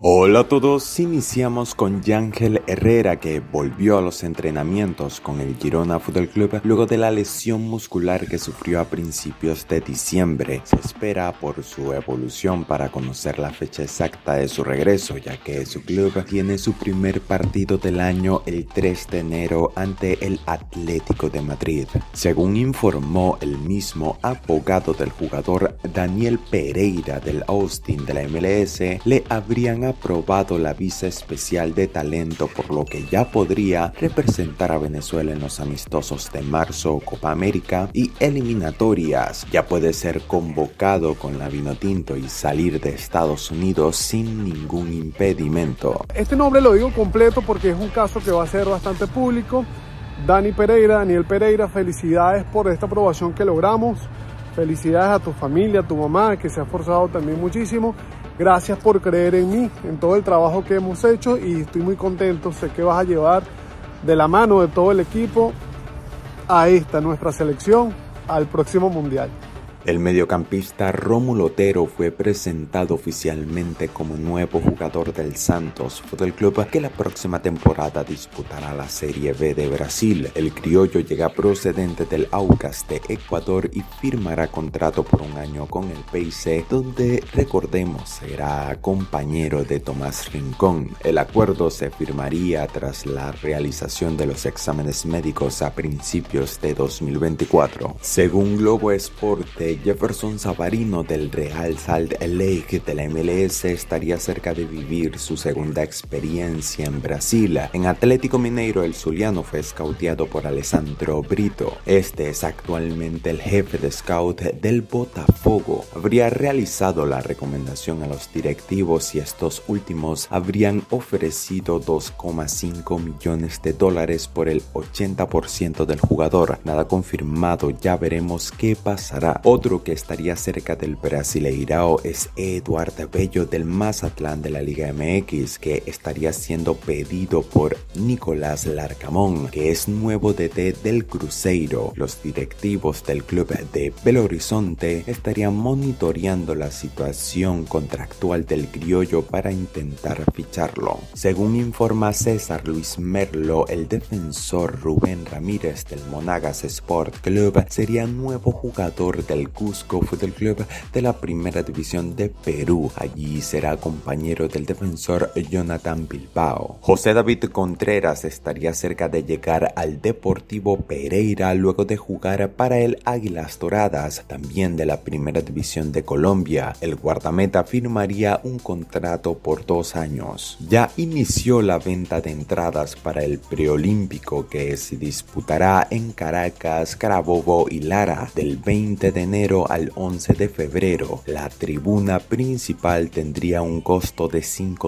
Hola a todos, iniciamos con Yángel Herrera, que volvió a los entrenamientos con el Girona Fútbol Club luego de la lesión muscular que sufrió a principios de diciembre. Se espera por su evolución para conocer la fecha exacta de su regreso, ya que su club tiene su primer partido del año el 3 de enero ante el Atlético de Madrid. Según informó el mismo abogado del jugador, Daniel Pereira del Austin de la MLS, le habrían aprobado la visa especial de talento, por lo que ya podría representar a Venezuela en los amistosos de marzo, Copa América y eliminatorias. Ya puede ser convocado con la Vinotinto y salir de Estados Unidos sin ningún impedimento. Este nombre lo digo completo porque es un caso que va a ser bastante público. Daniel Pereira, felicidades por esta aprobación que logramos. Felicidades a tu familia, a tu mamá, que se ha esforzado también muchísimo. Gracias por creer en mí, en todo el trabajo que hemos hecho, y estoy muy contento. Sé que vas a llevar de la mano de todo el equipo a nuestra selección, al próximo mundial. El mediocampista Rómulo Otero fue presentado oficialmente como nuevo jugador del Santos Fútbol Club, que la próxima temporada disputará la Serie B de Brasil. El criollo llega procedente del Aucas de Ecuador y firmará contrato por un año con el PSV, donde, recordemos, será compañero de Tomás Rincón. El acuerdo se firmaría tras la realización de los exámenes médicos a principios de 2024. Según Globo Esporte, Jefferson Savarino del Real Salt Lake de la MLS estaría cerca de vivir su segunda experiencia en Brasil. En Atlético Mineiro, el zuliano fue scouteado por Alessandro Brito. Este es actualmente el jefe de scout del Botafogo. Habría realizado la recomendación a los directivos y estos últimos habrían ofrecido $2,5 millones por el 80% del jugador. Nada confirmado, ya veremos qué pasará. Otro que estaría cerca del Brasileirao es Eduardo Bello del Mazatlán de la Liga MX, que estaría siendo pedido por Nicolás Larcamón, que es nuevo DT del Cruzeiro. Los directivos del club de Belo Horizonte estarían monitoreando la situación contractual del criollo para intentar ficharlo. Según informa César Luis Merlo, el defensor Rubén Ramírez del Monagas Sport Club sería nuevo jugador del Cusco Fútbol Club de la Primera División de Perú. Allí será compañero del defensor Jonathan Bilbao. José David Contreras estaría cerca de llegar al Deportivo Pereira luego de jugar para el Águilas Doradas, también de la Primera División de Colombia. El guardameta firmaría un contrato por 2 años. Ya inició la venta de entradas para el preolímpico, que se disputará en Caracas, Carabobo y Lara del 20 de enero al 11 de febrero. La tribuna principal tendría un costo de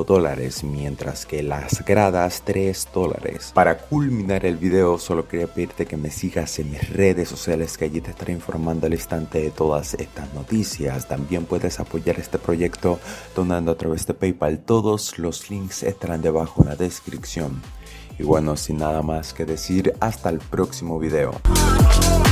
$5, mientras que las gradas $3. Para culminar el video, solo quería pedirte que me sigas en mis redes sociales, que allí te estaré informando al instante de todas estas noticias. También puedes apoyar este proyecto donando a través de PayPal. Todos los links estarán debajo en la descripción. Y bueno, sin nada más que decir, hasta el próximo video.